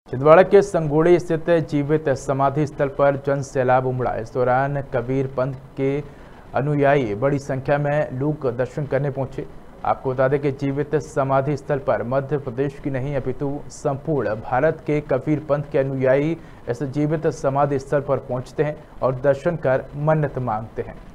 छिंदवाड़ा के संगोड़ी स्थित जीवित समाधि स्थल पर जन सैलाब उमड़ा। इस दौरान कबीर पंथ के अनुयायी बड़ी संख्या में लोग दर्शन करने पहुंचे। आपको बता दें कि जीवित समाधि स्थल पर मध्य प्रदेश की नहीं अपितु संपूर्ण भारत के कबीर पंथ के अनुयायी इस जीवित समाधि स्थल पर पहुंचते हैं और दर्शन कर मन्नत मांगते हैं।